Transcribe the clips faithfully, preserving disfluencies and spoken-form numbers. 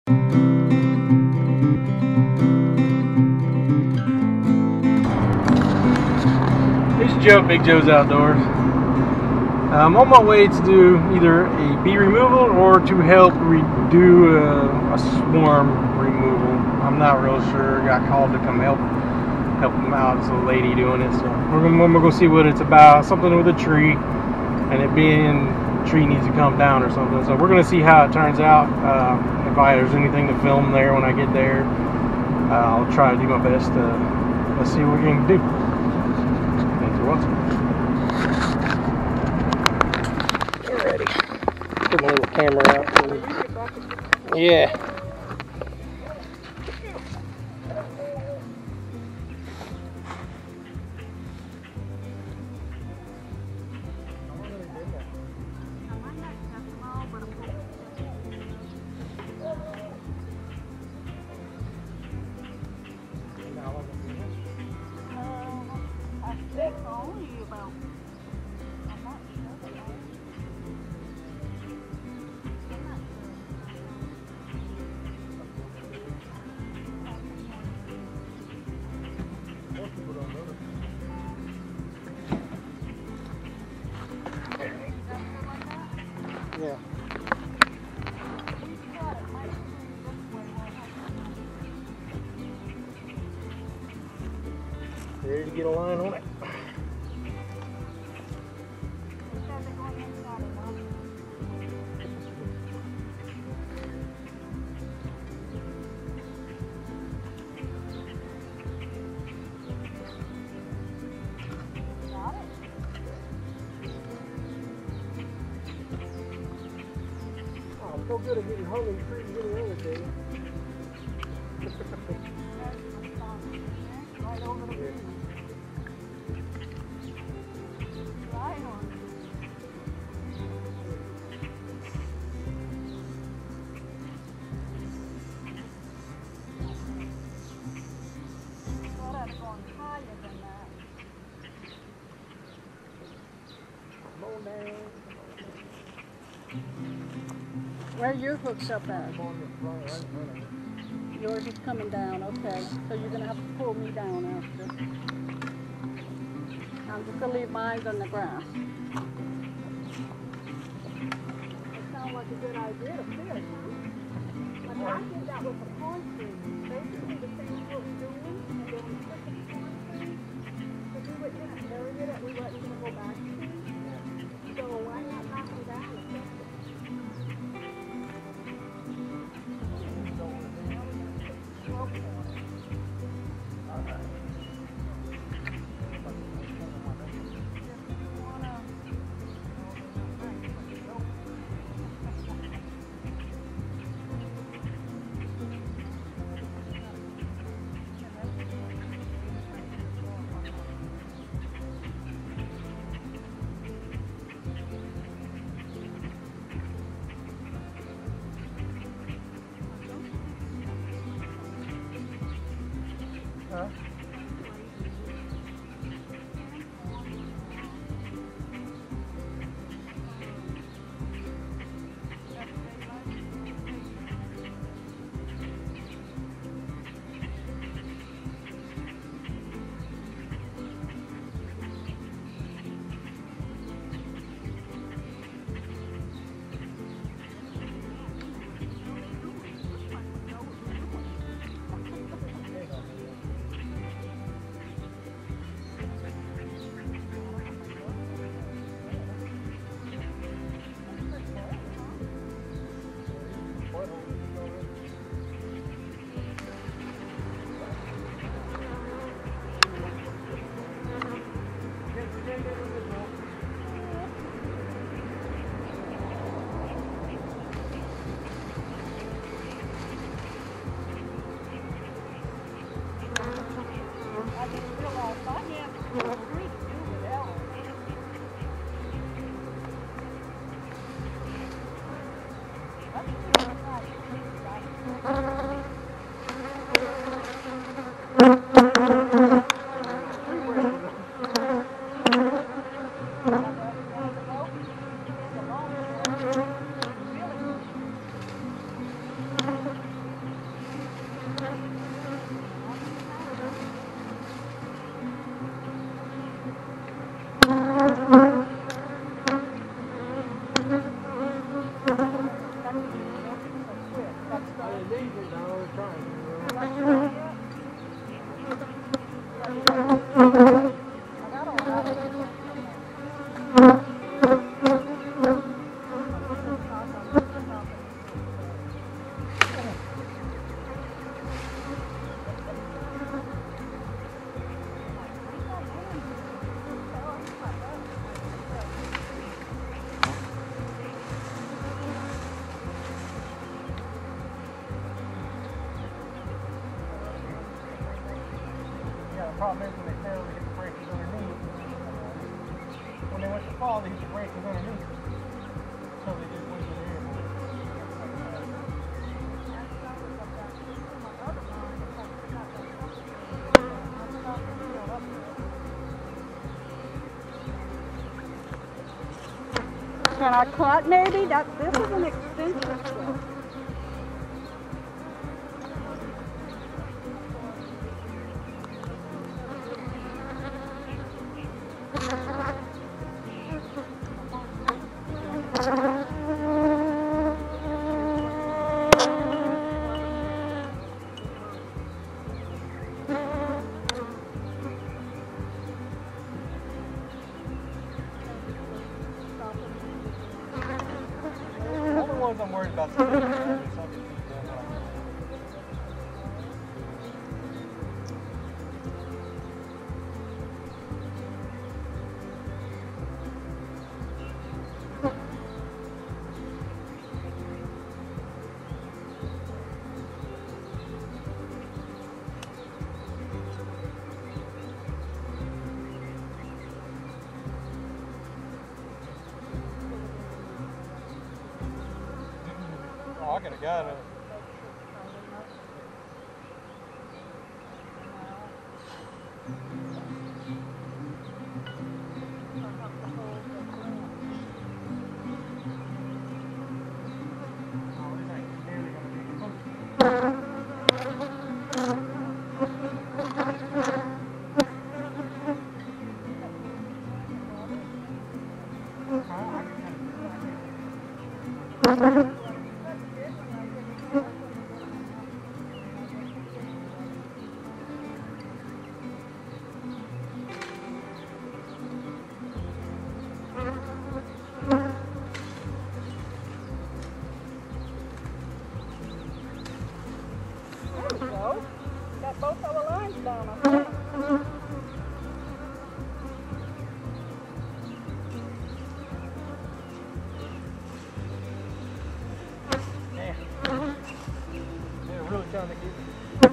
It's Joe, Big Joe's Outdoors. I'm on my way to do either a bee removal or to help do a, a swarm removal. I'm not real sure. I got called to come help help them out. It's a lady doing it, so we're gonna, we're gonna go see what it's about. Something with a tree, and it being the tree needs to come down or something. So we're gonna see how it turns out. Uh, if I, there's anything to film there when I get there, uh, I'll try to do my best to let's see what we can do. Thanks for watching. Get ready. Put my little camera out. Yeah. Yeah. Ready to get a line on it. I'm so good at getting hung in trees and getting other things. Right over the tree. Right on. Thought I'd have gone higher than that. Come on down. Where are your hooks up at? Yours is coming down, okay. So you're going to have to pull me down after. I'm just going to leave mine on the grass. It sounds like a good idea to fish. I mean, I did that with the pond tree. Basically the same what we're doing, and then we took the pond tree, because we went in and buried it, and we let it go back to. So why not knock them down and fix it? Huh? danger now. We're trying. The problem is when they fail, they hit the brakes underneath. When they went to fall, they hit the brakes underneath. So they just went to the air. Can I cut maybe? That this is an extension strip. I'm worried about something. Oh, I could have got it. Got both our lines down, I think. Yeah. They're really trying to get me.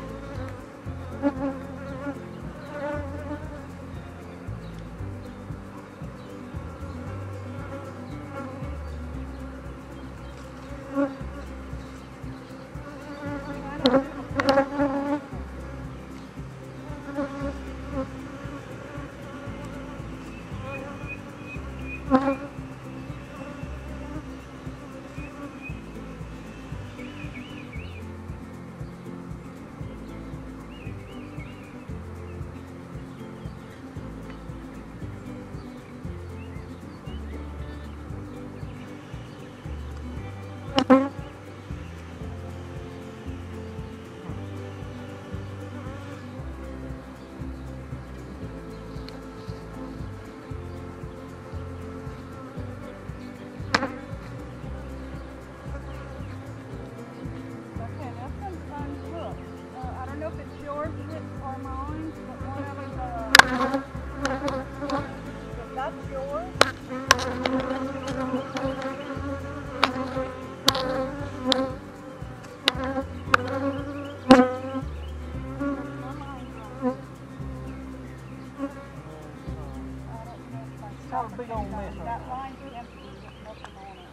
Not a big old mess. That line's empty. There's nothing on it.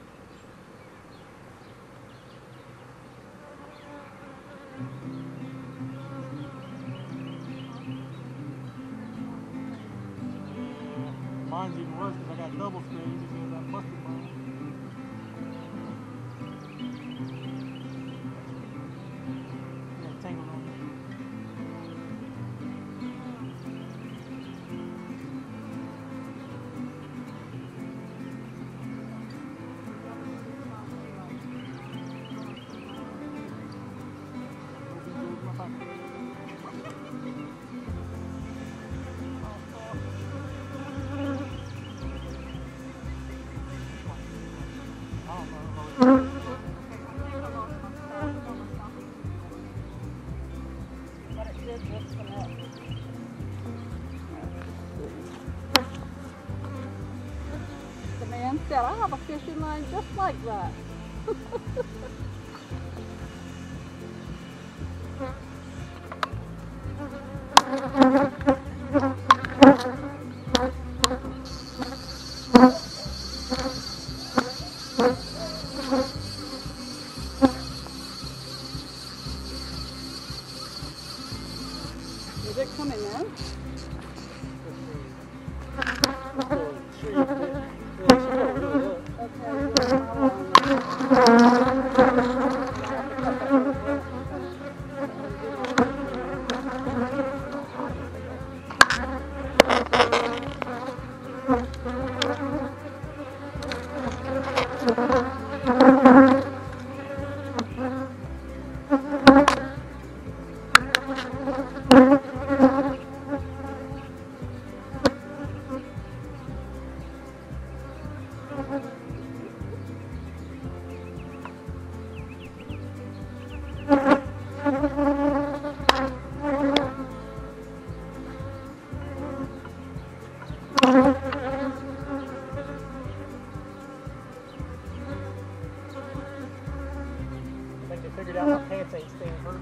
Mine's even worse because I got double springs because I busted mine. Yeah, tangled on it. But it did disconnect. The man said, I have a fishing line just like that. Is it coming in? I think they figured out my pants ain't staying hurt.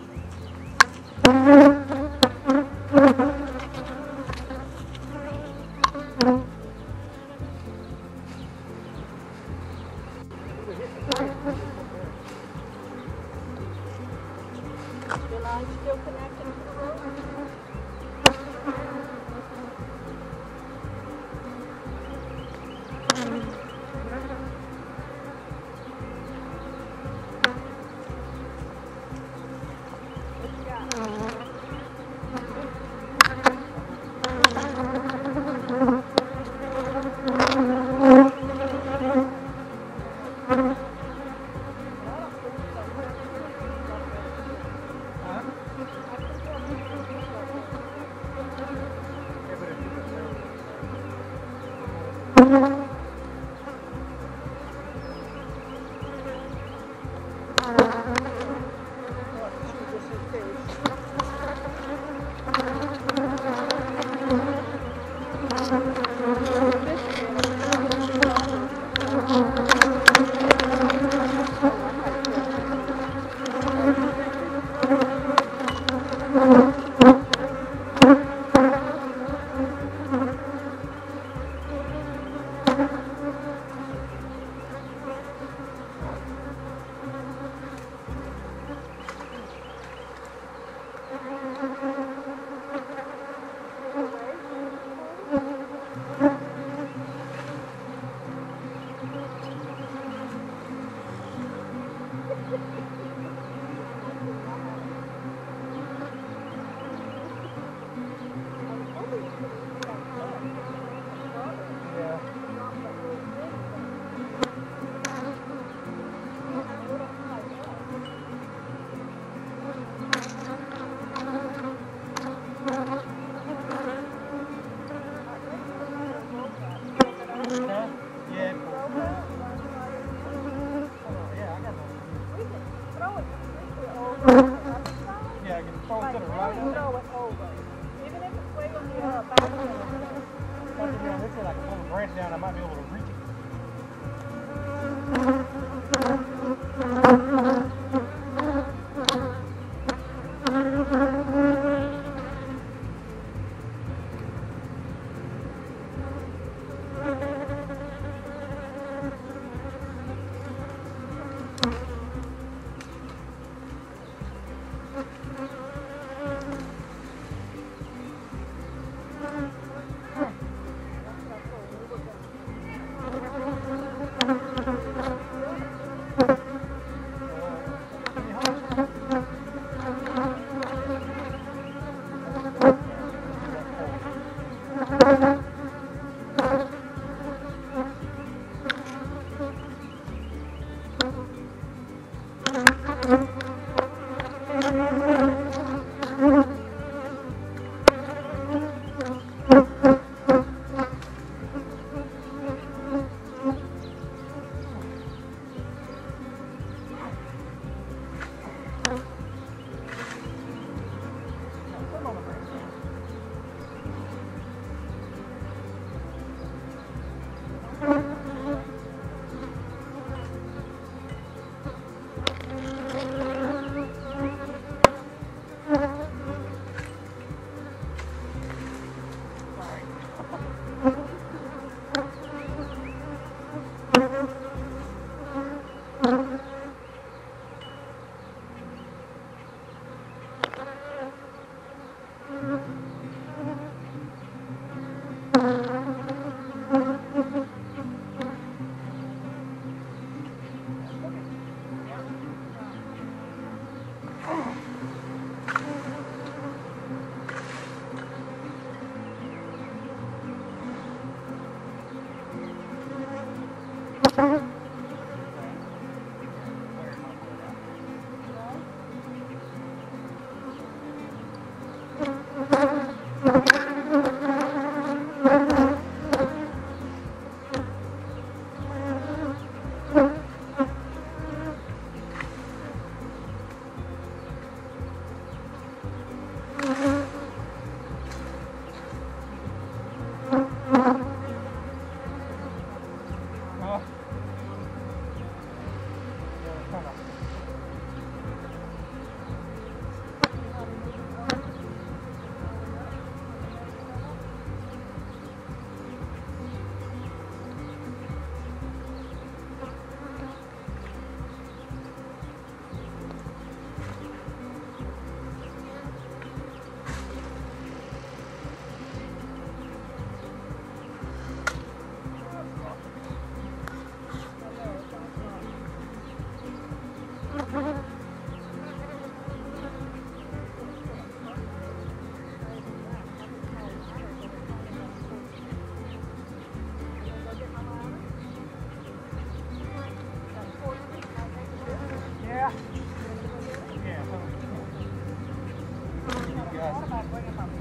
The line's still connected to the road? What you got?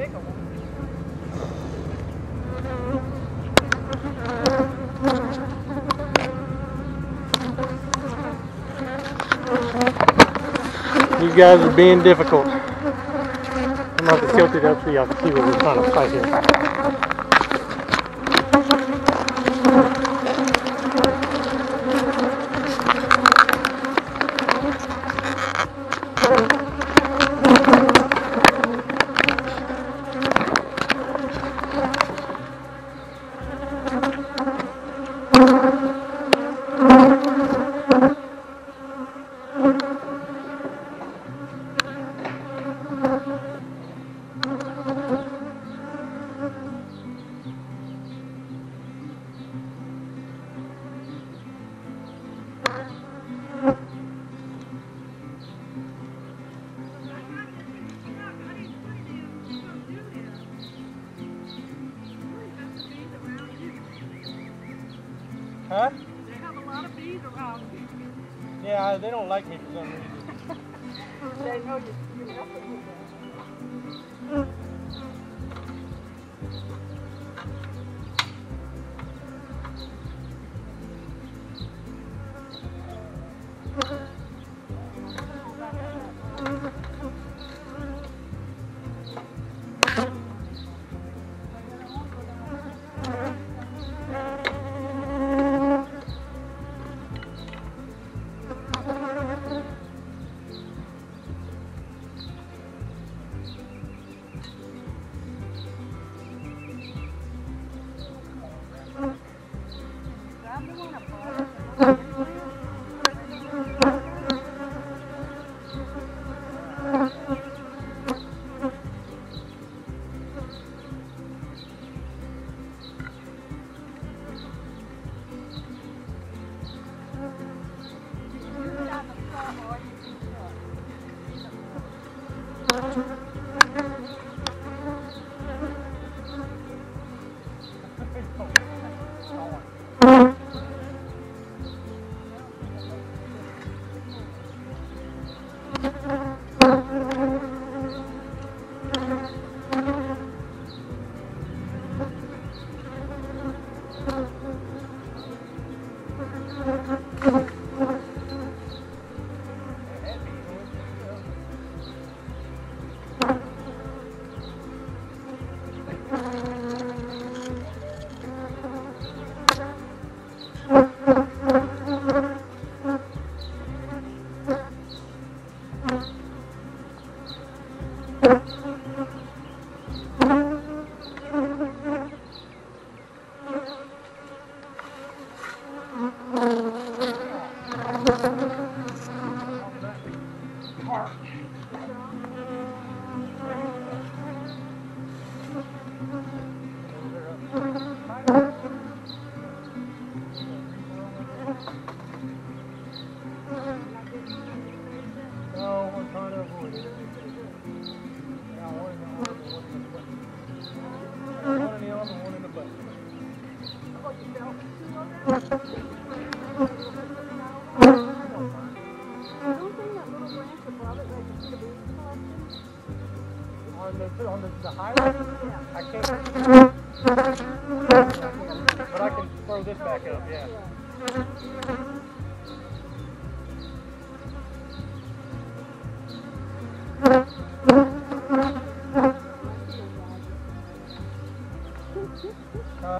bigger one. You guys are being difficult. I'm going to tilt it up so y'all can see what we're trying to fight here. Huh? They have a lot of bees around you. Yeah, they don't like me for some reason. They know you, you're messing with them. On the, on the, the highway? I can't. But I can throw this back up, yeah. Uh,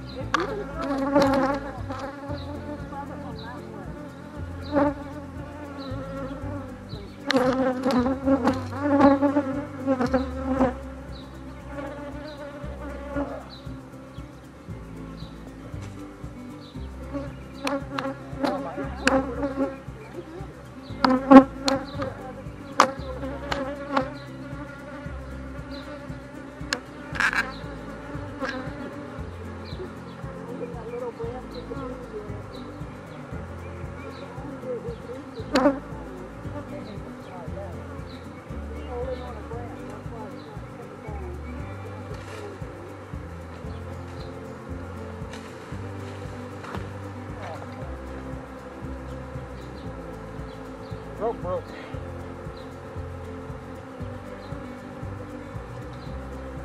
rope broke.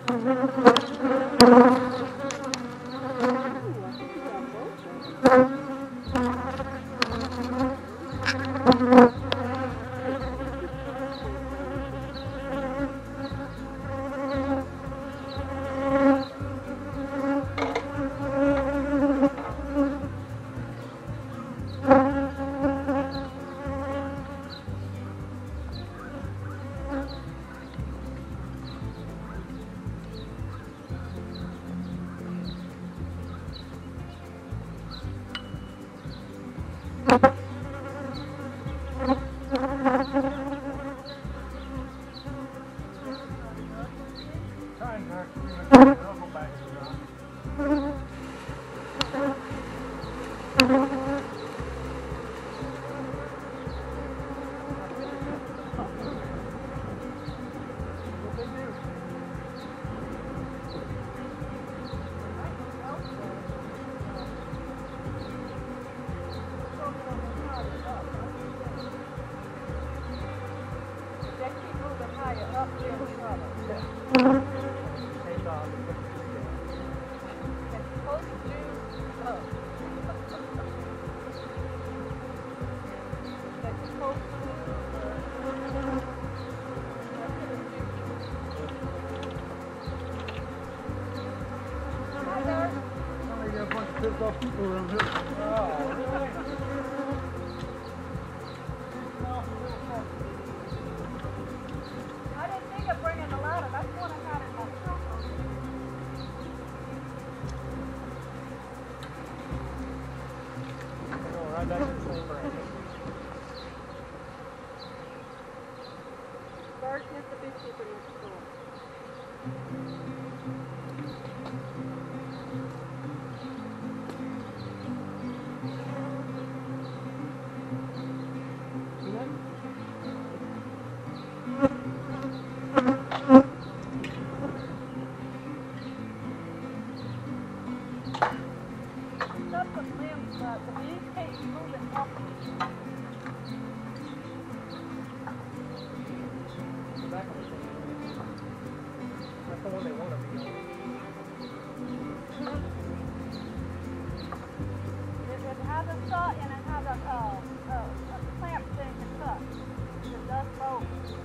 Trying not to bring the knuckle back to the ground. Pissed off people around here. Oh, really? I didn't think of bringing the ladder. That's what I got in my truck. No, right back to the same branch. Birds Mitsubishi for next door. That's the one they want to be on. It, it has a saw and it has a, uh, uh, a clamp thing to cut. It does both.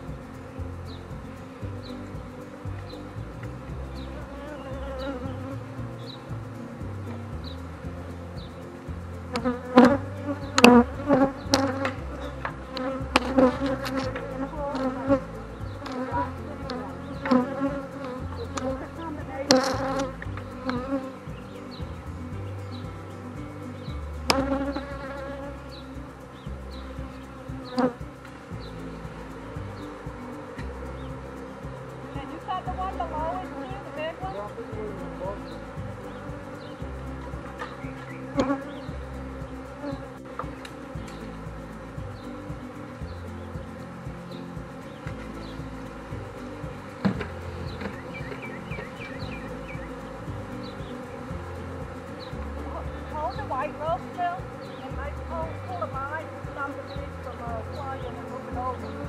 Hold the white rope still, and like pull, pull the line and stop the fish from uh, flying and moving over.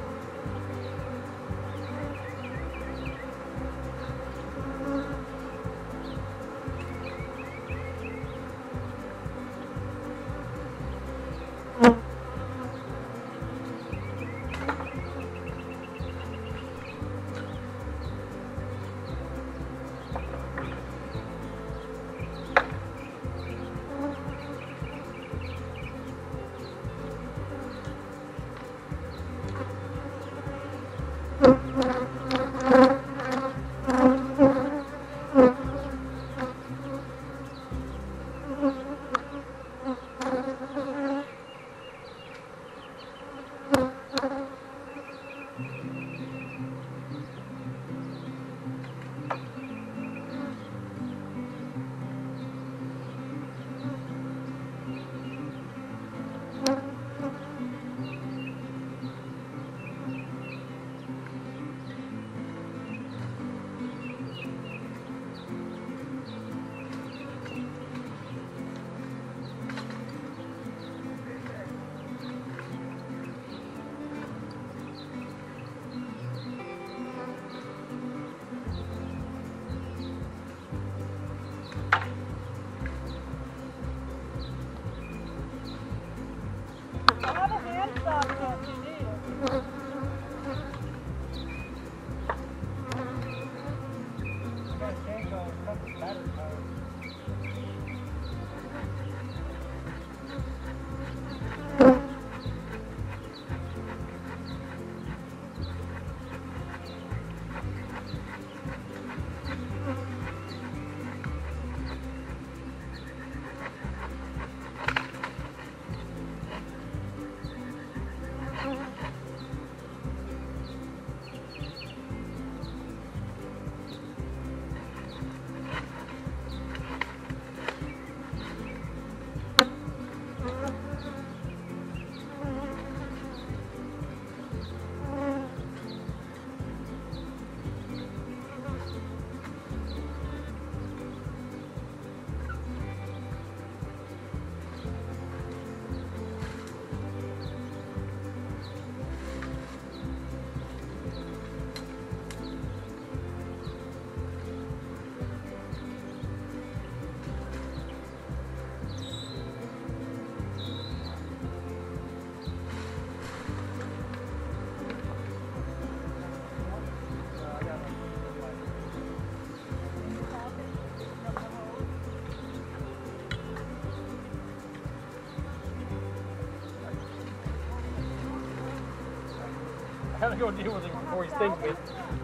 gotta go deal with him before he stings me.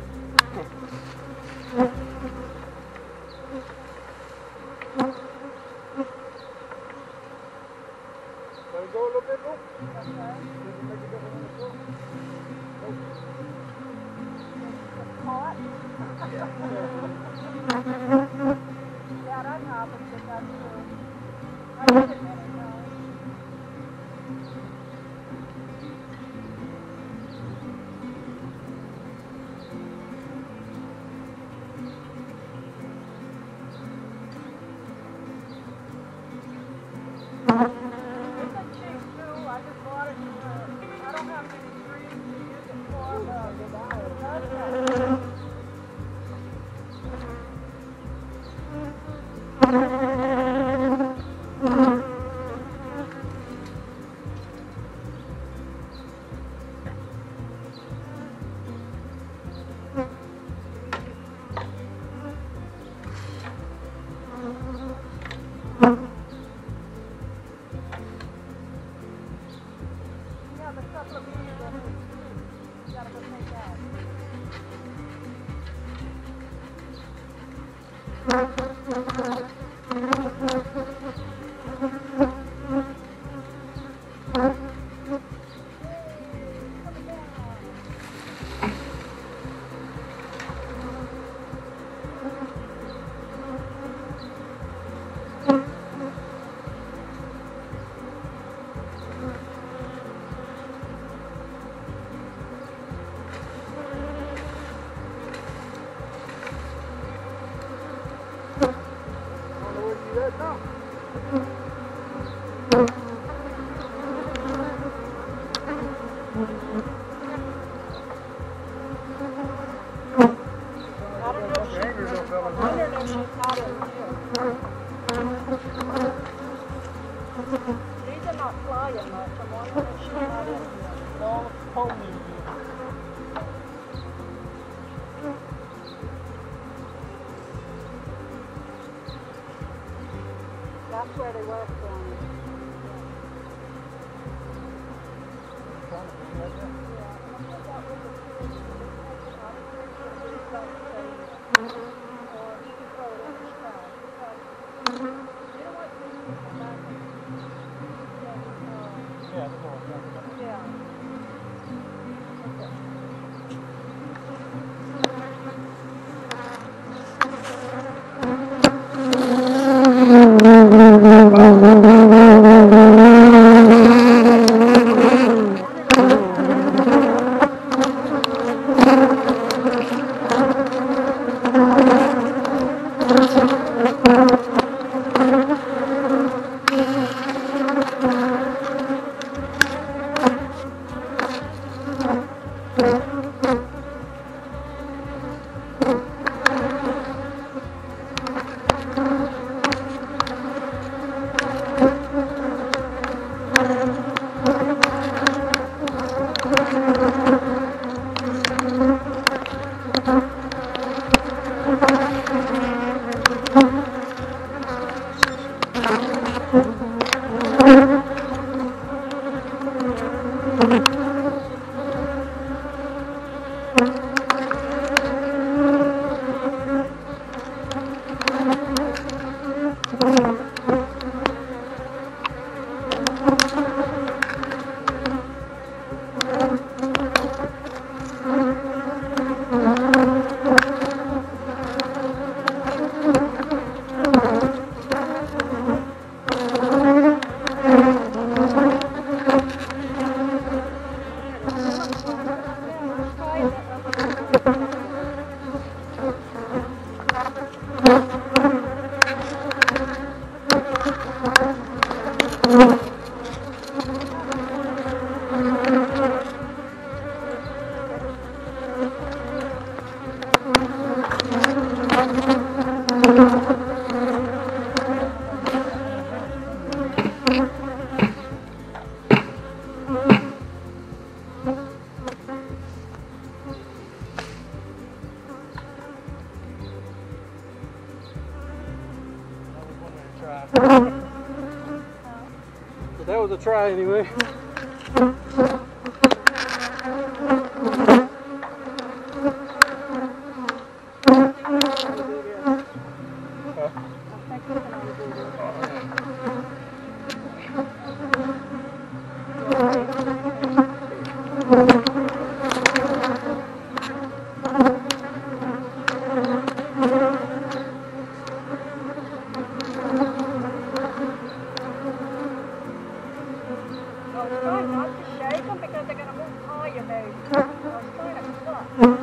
Let it go a little bit, Bill. Okay. Does it make a difference in the floor? Caught? Yeah. Yeah, that happens, but that's true. I did it many times. It's a cheap tool. I just bought it. Uh, I don't have many trees to use it for, but it does that. Yeah, the couple of leaves that you gotta go take out. These are not flying much. I'm wondering if she's not in here. No, it's cold in here. That's where they work from. Yeah, that's all I'm talking about. Yeah. But that was a try anyway. Try not to shake them because they're going to move higher, maybe. So it's kind of stuck.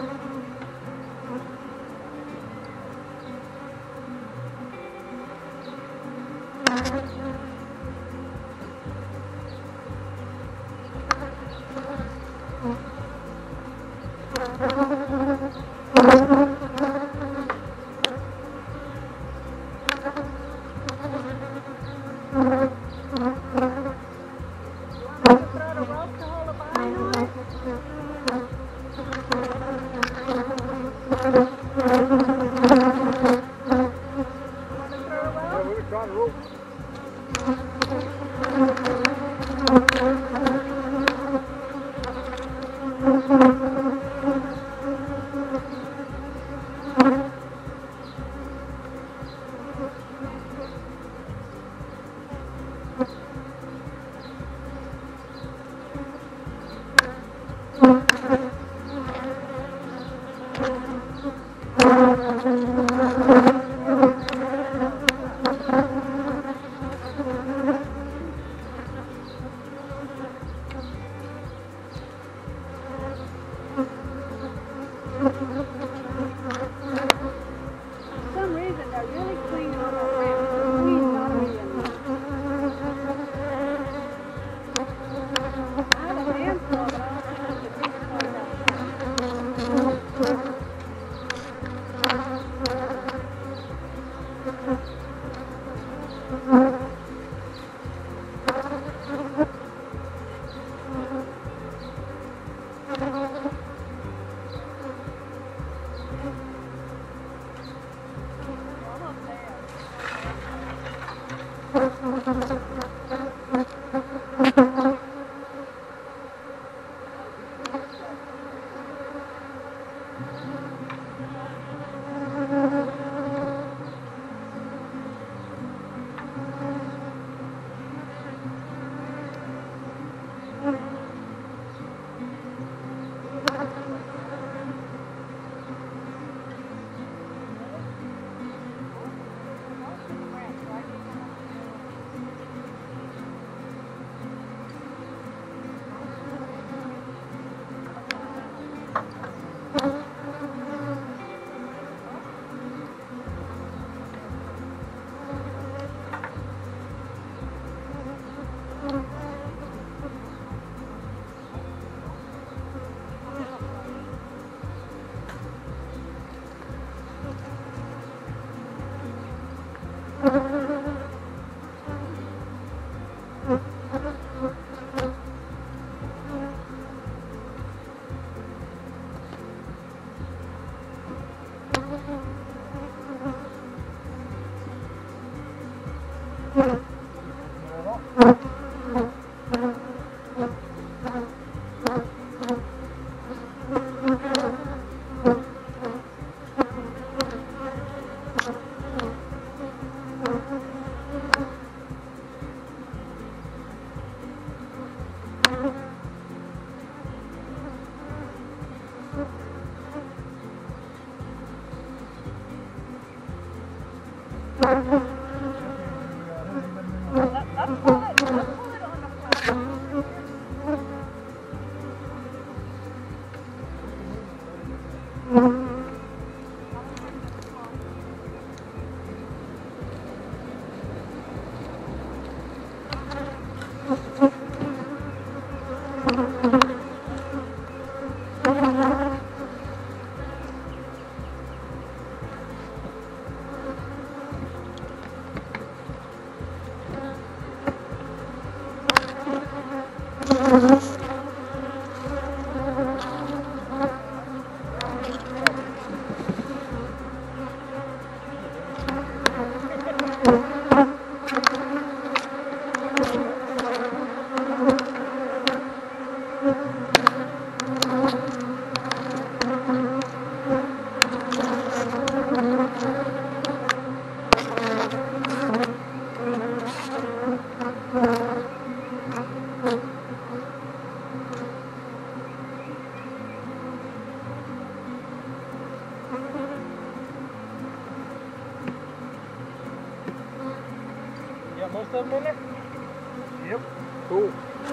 most of them in there? Yep. Cool.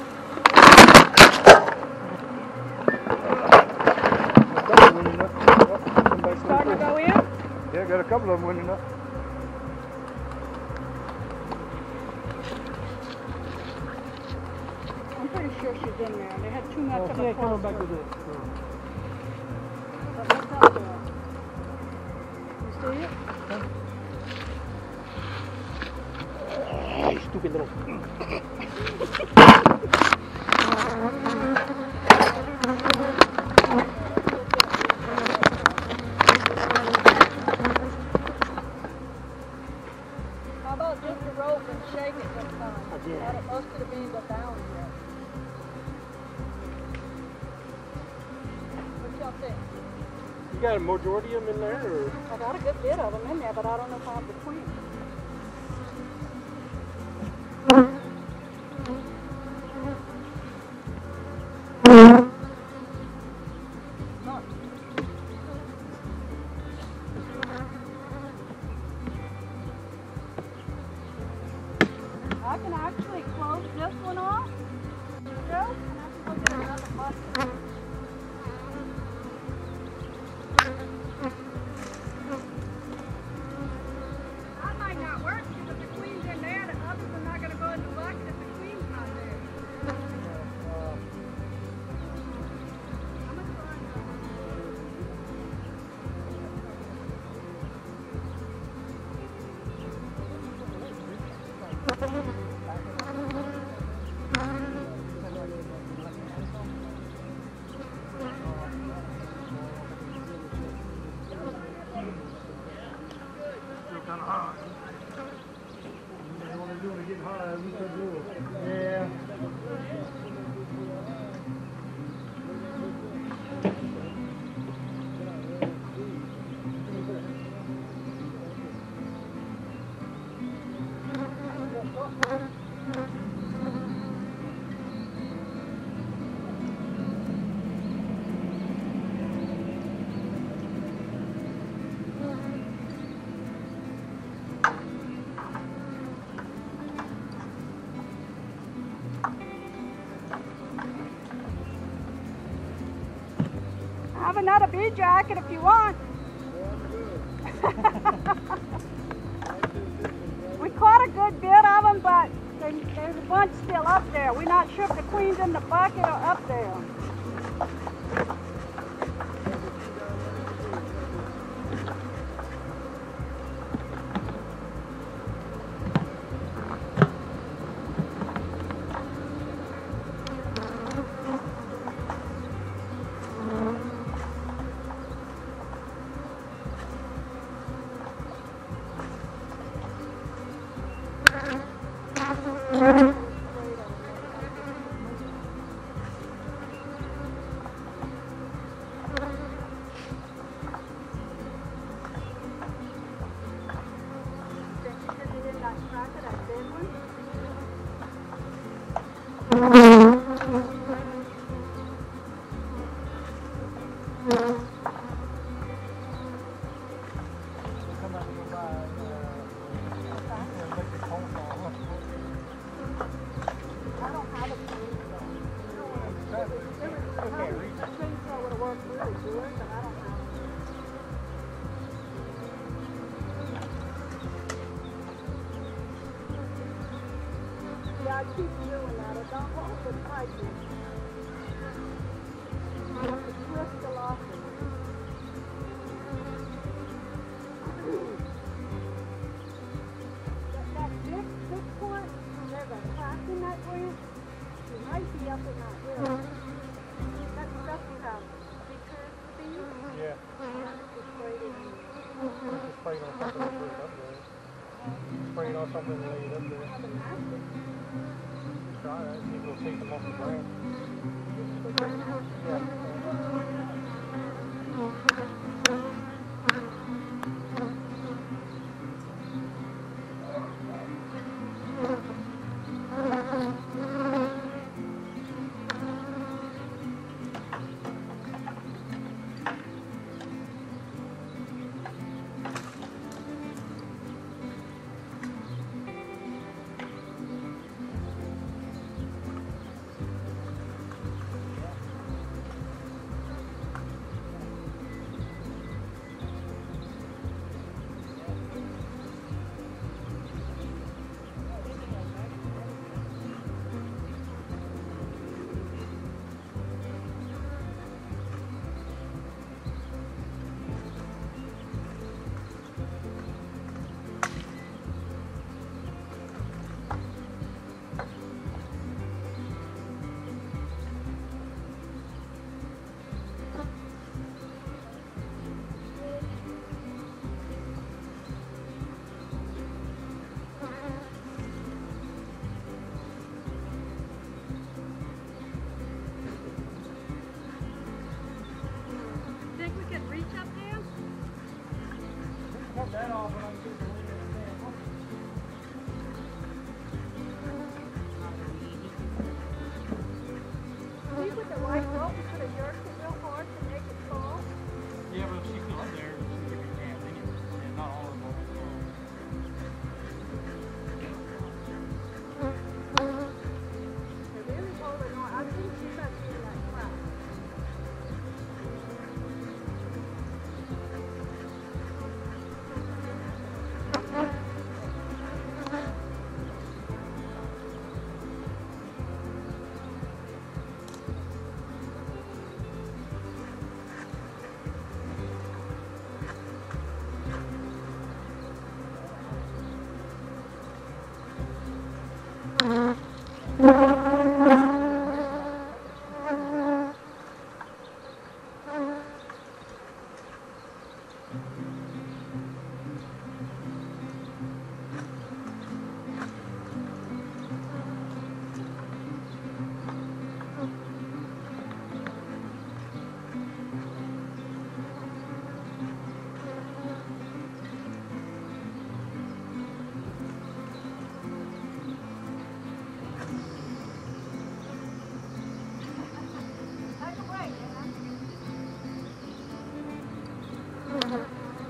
Starting to go in? Yeah, got a couple of them winning up. I'm pretty sure she's in there. They had too much Oh, of she a ain't coming close back to look. this. But what's up there? You see it? You stupid little. How about just the rope and shake it this time? I did. Let it most of the bees go down here. What y'all think? You got a majority of them in there, or? I got a good bit of them in there, but I don't know if I have the queen. I can actually close this one off, Joe, and I can go get another button. That might not work because if the queen's in there, the others are not going to go in the bucket if the queen's not there. I'm going to try Still kind of hot. You don't want to do it get hot, we could do it. Yeah. I have another bee jacket if you want. We caught a good bit of them, but there's, there's a bunch still up there. We're not sure if the queen's in the bucket or up there. Come out and go by, uh, and make the phone call. I don't have a queen. I can't reach The chainsaw would have worked really good, but I don't have it. Yeah, I keep doing that. I don't hold the tightly. I have to twist the lock. That, that big, big point, there's a crack in that branch. You might be up in that hill. That's, that's how big curves would be. Yeah. Just straight in. Just spraying on something and put it up there. Spraying on something and lay it up there. Have a master. Try that, see if it'll take them off the ground. Yeah. shut that off when I'm sitting there in the damn home. See, with the white rope, you could have jerked it real hard to make it fall. Yeah, but if she fell up there, she could be jammed anyway. And not all of them. They're really holding on. I think she's not doing that crap. Take a break, man.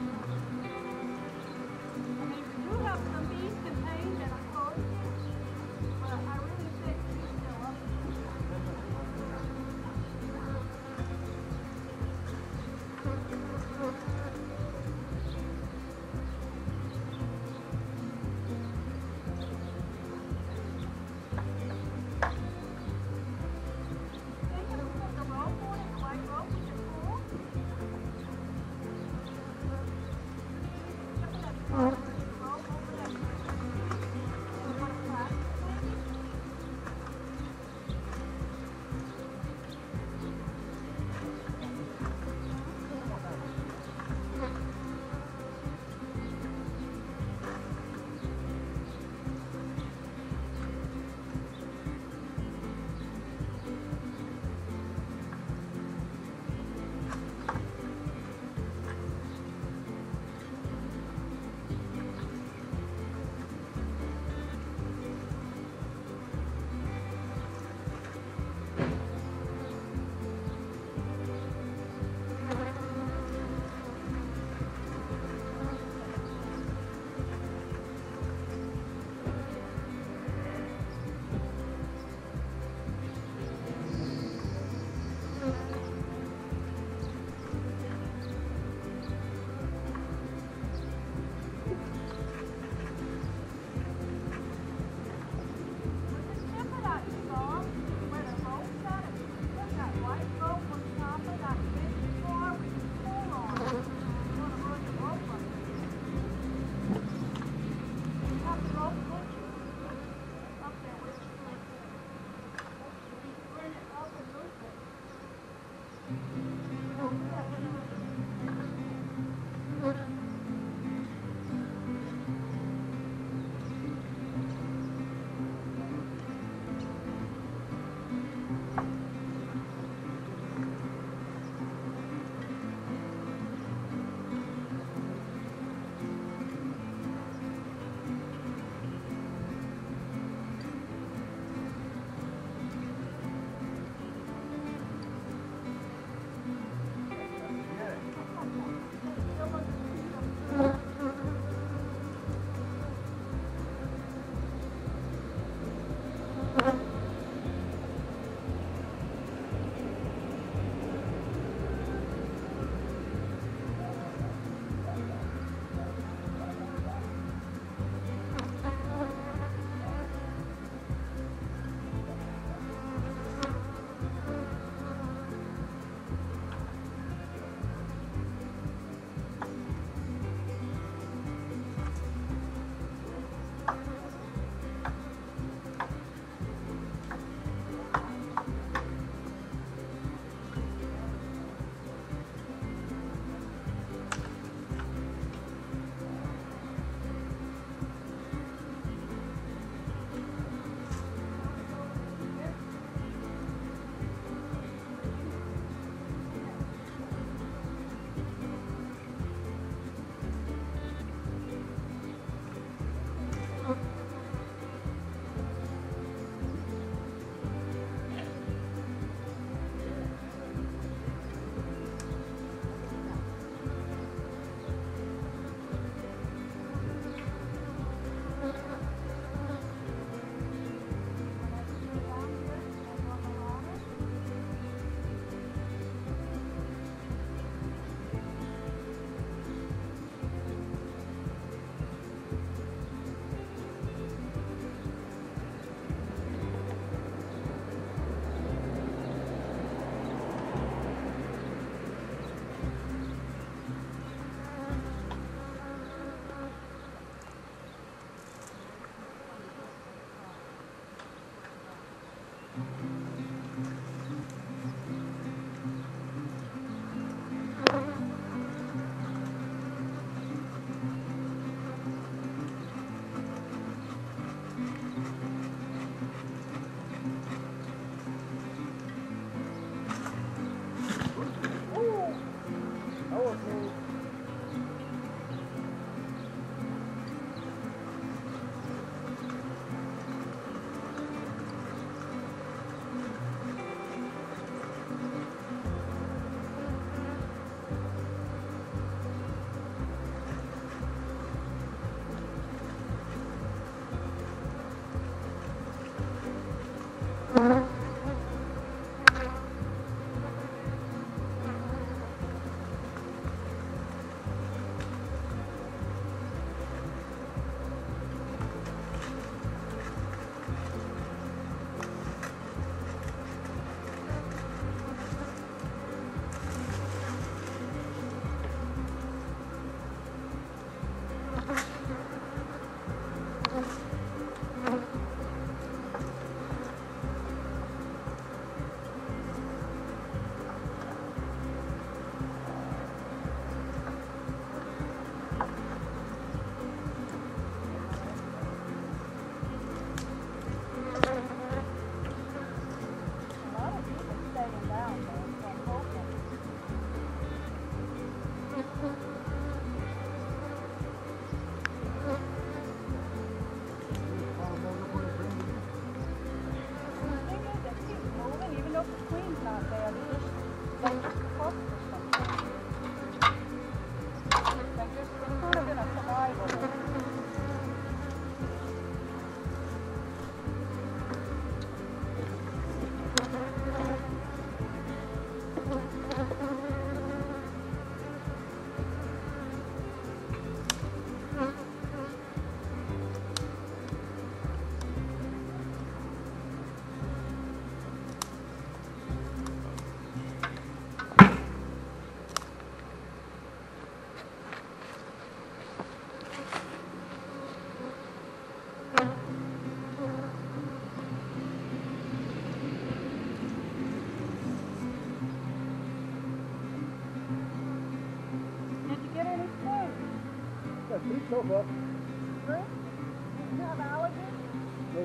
Three so far. Three? You have allergies? No.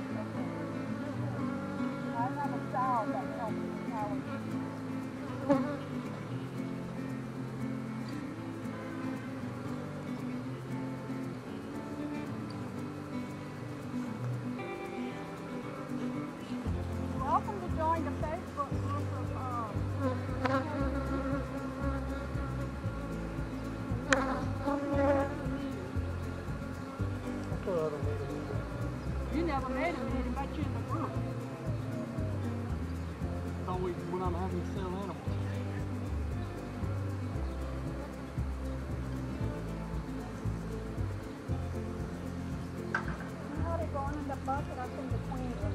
I have a salve that helps with allergies. Welcome to join the Facebook group of um, I thought I don't need it. you never made a meeting, but you're in the group. It's always when I'm having to sell animals. You know they're going in the bucket up in the queen room.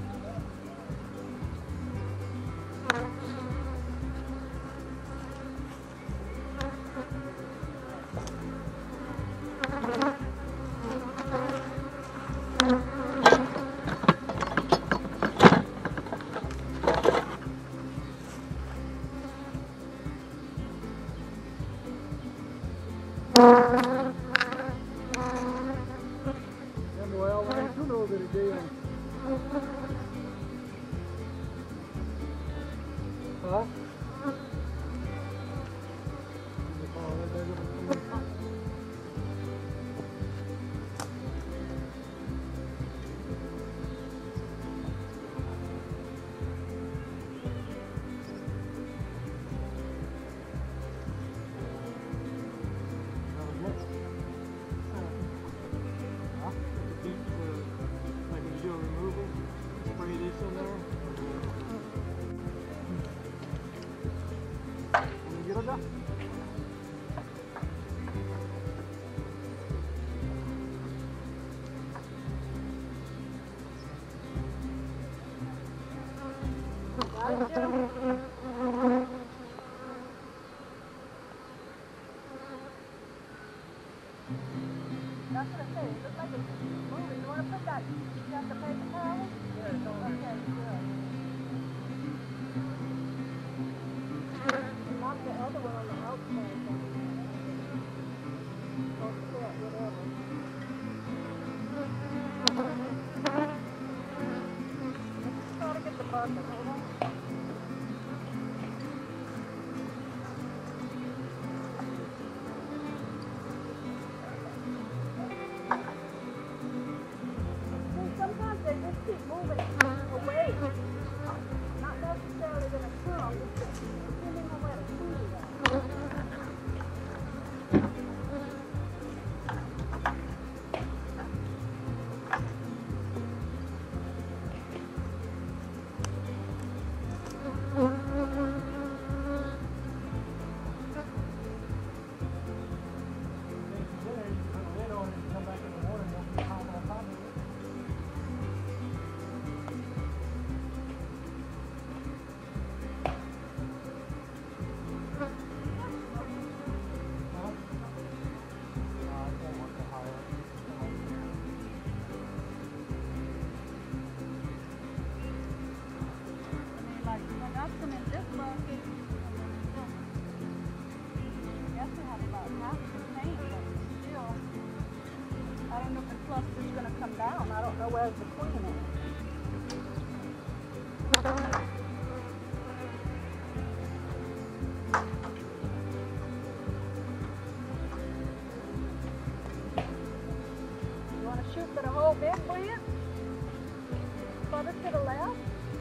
Yeah, well, I do know that it did. Huh? That's what I say. It looks like it's moving. You want to put that? You got the paper towel? Yeah, it's on there. Okay, good. Knock the other one on the outside. Or foot, whatever. Let's try to get the bucket. Hold on. Sometimes they just keep moving away. Not necessarily going to come, just depending on where the food is at. Cluster's going to come down. I don't know where's the queen is. You want to shoot for the whole big plant? Further to the left?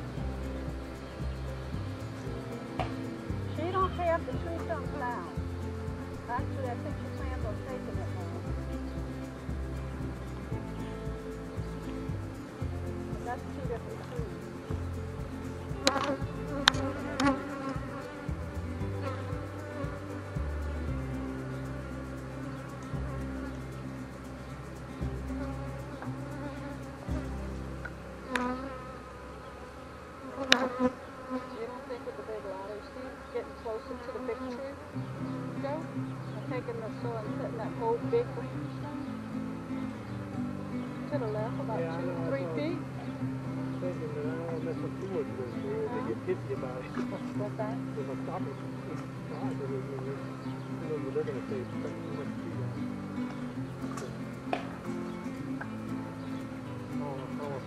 She don't care if the tree comes down. Actually, I think she plans on taking it now. That's two different trees. You don't think with the big ladder, see, getting closer to the big tree? Go. I'm taking the saw and putting that whole big branch down. To the left, about Yeah, I two, know, I three saw it. feet. Thinking that I don't want to mess with too much of this. They get pissy about it. What's that? If I stop it, it's fine. They're going to say, too much tree down.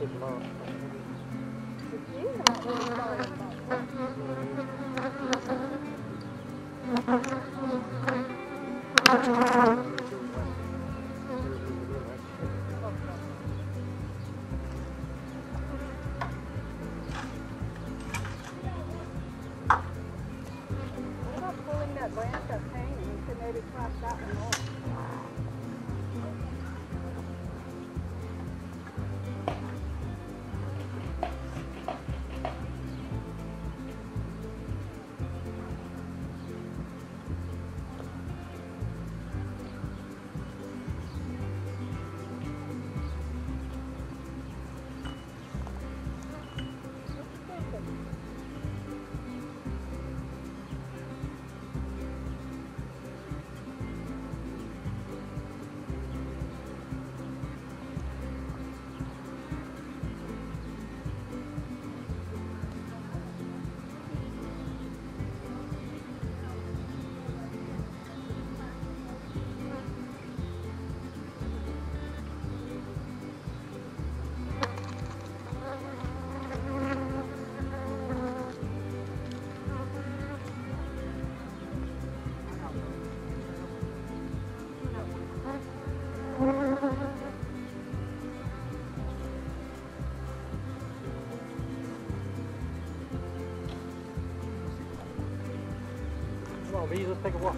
kick them off. The June about when we started about What about pulling that branch that's hanging? You could maybe crack that one off. Come on, bees, let's take a walk.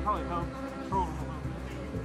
probably help control them a little bit.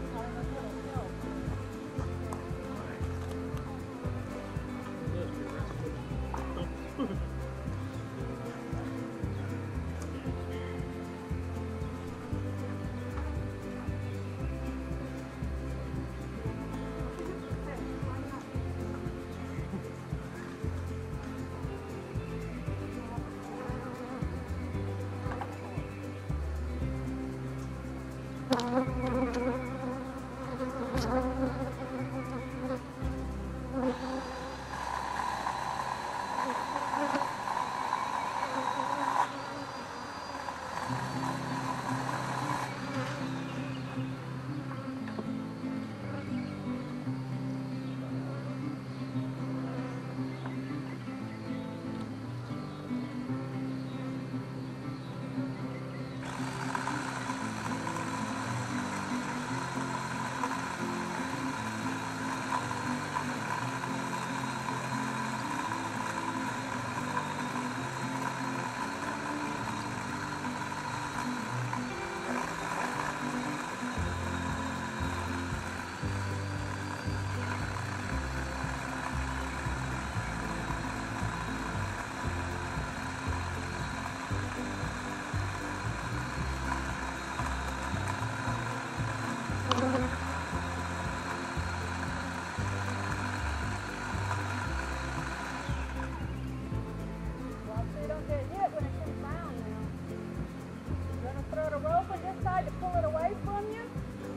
To pull it away from you?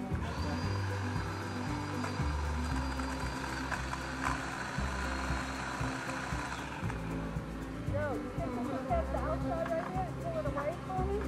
Joe, you think we can test the outside right here and pull it away from me?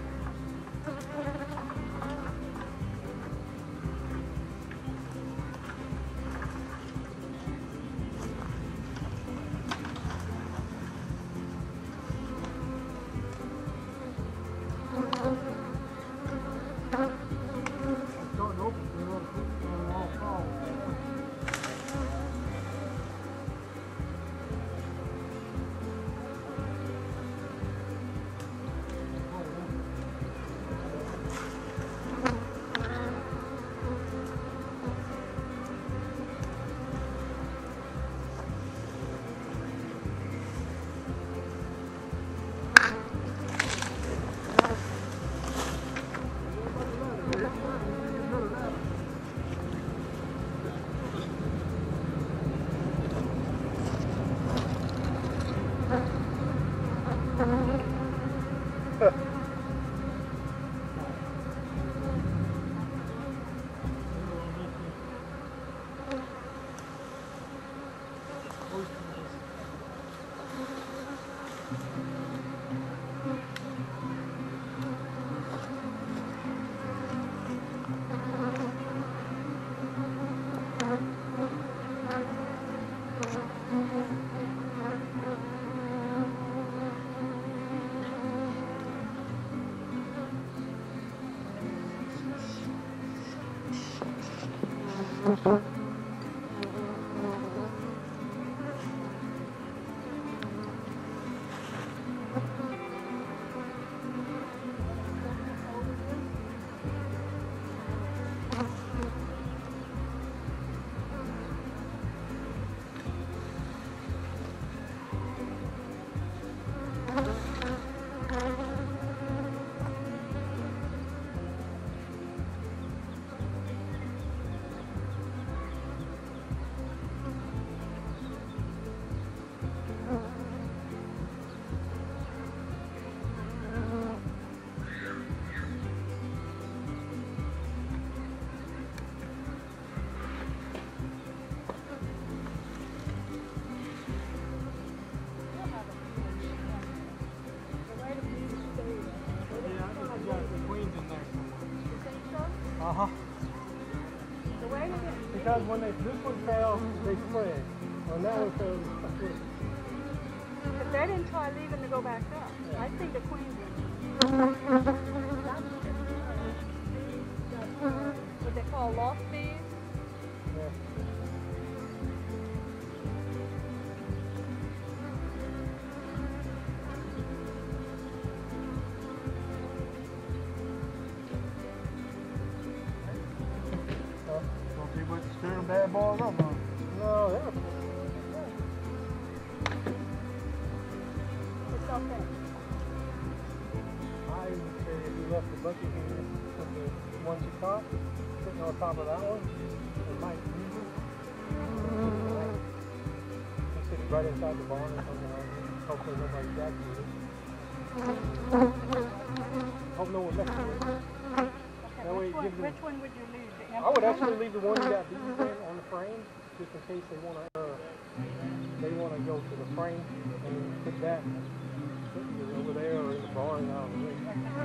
Uh-huh. The way it is. Because when they, this one fell, they spread. When that one fell, they split. But they didn't try leaving to go back up. Yeah. I think the queen did. What they call lost bees. Yeah. that balled up, huh? No, that was It's okay. I would say if you left the bucket here with the ones you caught sitting on top of that one, it might use it. You sit right inside the barn or something like that. Hopefully nobody jacked you. Hope no one messes with it. Okay, That way which, it one, gives them- which one would you leave? The I would empty actually leave the one you got these in on the frame, just in case they want to. Uh, they want to go to the frame and then put that either over there or in the barn. I don't know.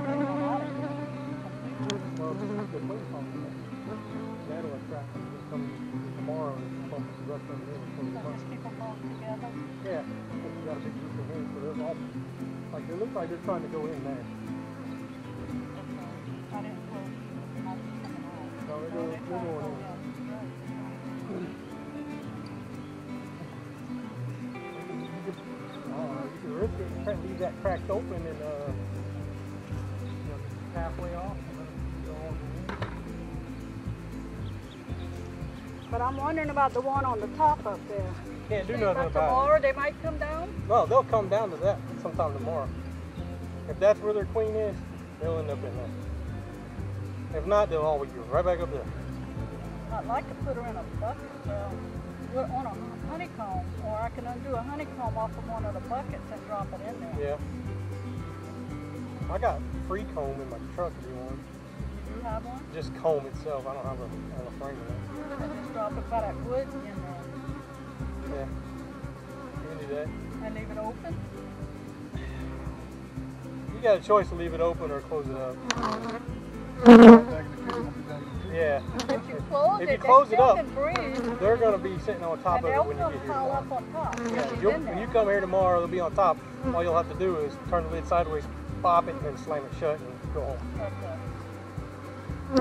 Well, this is the place on that. That'll attract them. Just come tomorrow and pump the rest of them in for the So month. just keep them both together? Yeah, because you got a big group of hens, so they're all like they look like they're trying to go in there. Okay. I didn't close it. Not coming out. No, they're No, going, they they're tried to going go in. in. Uh, you can risk it and try to leave that cracked open and uh, you know, halfway off and then go on the end. But I'm wondering about the one on the top up there. Can't do But nothing about tomorrow they might come down? it. No, they'll come down to that sometime tomorrow. If that's where their queen is, they'll end up in there. If not, they'll always go right back up there. I'd like to put her in a bucket, well, we're on a honeycomb, or I can undo a honeycomb off of one of the buckets and drop it in there. Yeah. I got free comb in my truck if you want. You do have one? Just comb itself. I don't have a, have a frame of it. And just drop it by that wood in there Yeah. You can do that. and leave it open? You got a choice to leave it open or close it up. Yeah. If you close If it, you close they it still up, can breathe, they're going to be sitting on top and of it they'll when you come get here pile tomorrow. up on top. Yeah, When you'll, you're in when you there. come here tomorrow, they'll be on top. All you'll have to do is turn the lid sideways, pop it, and then slam it shut and go home. Okay.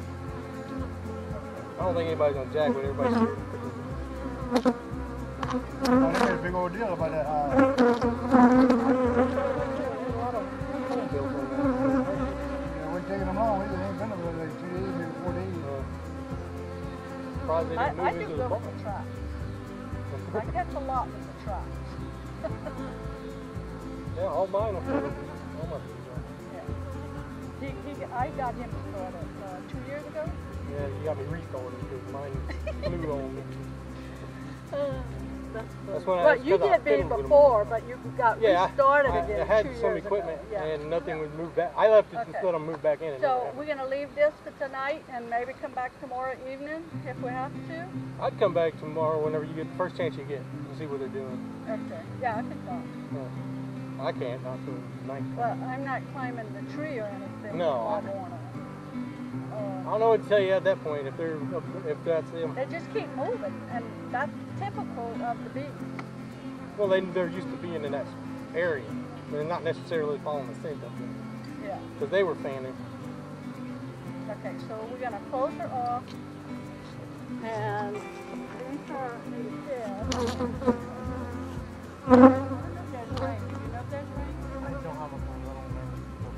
I don't think anybody's going to jack with it. Everybody's scared. Oh, they made a big old deal about that. Uh, yeah, we're taking them long. They ain't been over there like two days, maybe four days. Uh, surprised they I, didn't I move do into the good barn. with the traps. I catch a lot with the traps. Yeah, all mine will fit. All my things are. He, he, I got him started uh, two years ago. Yeah, you got me restarted because mine flew on me. Uh, that's That's funny. when I- Well, that's you 'cause I did me fiddled with 'em. before, but you got Yeah, restarted I, I, again I had two some years equipment ago. Yeah. and nothing would move back. I left it just Okay. let them move back in. And So never we're happened. gonna leave this for tonight and maybe come back tomorrow evening if we have to. I'd come back tomorrow whenever you get the first chance you get and see what they're doing. Okay. Yeah, I can talk. Yeah. I can't, not till night. But I'm not climbing the tree or anything No, tomorrow I- morning. I Uh, don't know what to tell you at that point if they're if that's them. they just keep moving, and that's typical of the bees. Well, they they're used to being in that area, but they're not necessarily following the scent up there Yeah. because they were fanning. Okay, so we're gonna close her off and leave her in the shed. I wonder if there's rain. Do you know if there's rain? I don't have a phone. I don't know.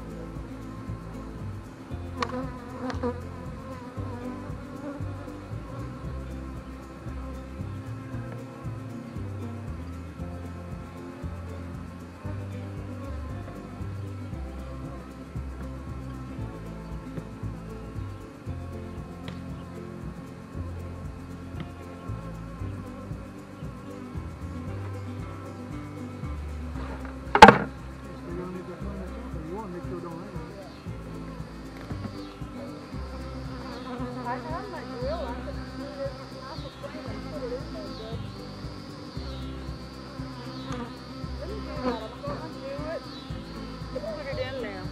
You want to make sure it don't rain. I have my grill. I could do this off the frame and put it in there, good. Let me do that. I'm gonna undo it and put it in there.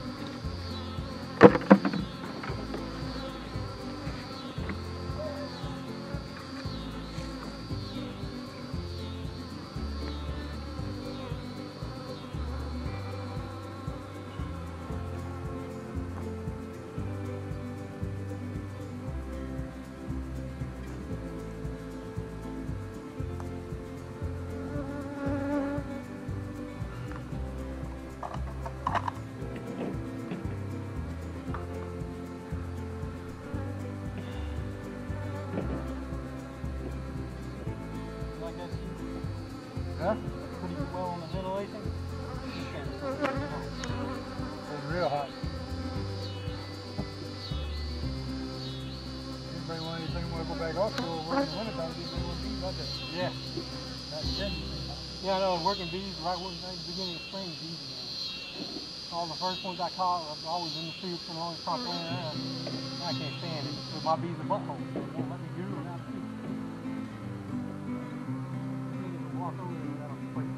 Well, when the winter time, these little bees out there. Yeah. That's definitely. Yeah, I know, working bees right when the beginning of spring bees again. All the first ones I caught, I was always in the field for the longest time playing around. I can't stand it. So my bees are buttholes. They won't let me do it without the field. They can walk over there without a spray.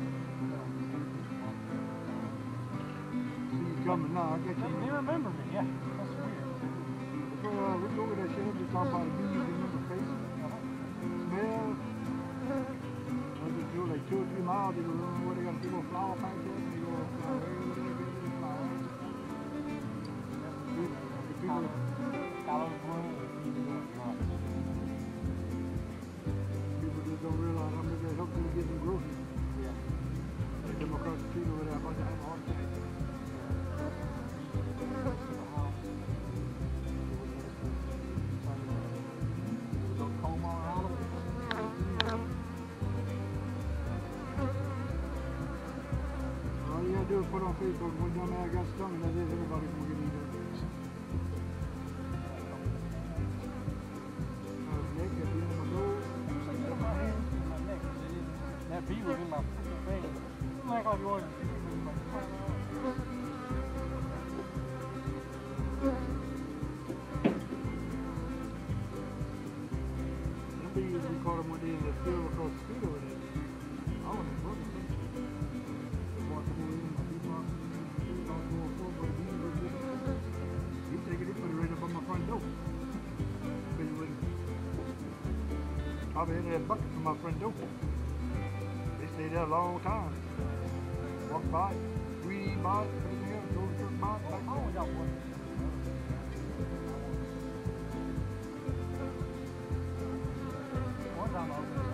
See you coming now. I got you. They remember me, yeah. That's weird. Well, look over that shit. Just talk about the bees in your face. Smell. Well, just go like two or three miles. You go where they got a big old flower patch there. And you go flower area where they get these flowers. The people. Gallows bloom and bees are going nuts. People just don't realize how much that helps them get some groceries. Yeah. They come across the street over there, a bunch of heart attacks. All you gotta do is put on Facebook, one dumb man got stung, and that's it, everybody can get either. Uh, neck at the end of my nose. That bee was in my freaking thing. It's like like you wanted to see me in my That bee, we caught him one day in the field across the street over there. I was in front of him. Walking over in my bee box. He was on four four, but the bee was with him. He take it, he put it right up on my front door. Busy with him. Probably had that bucket from my front door. They stayed there a long time. Walk by, three by, put it there, go to the box, back I only got one. One time I opened it.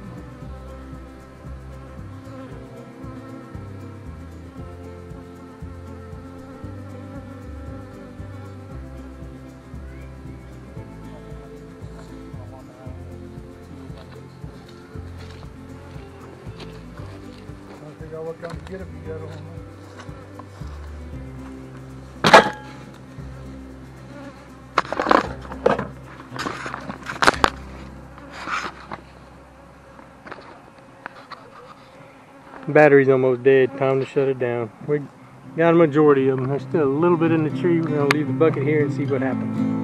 Trying to figure out what kind of get up you got on. Battery's almost dead. Time to shut it down. We got a majority of them. There's still a little bit in the tree. We're gonna leave the bucket here and see what happens.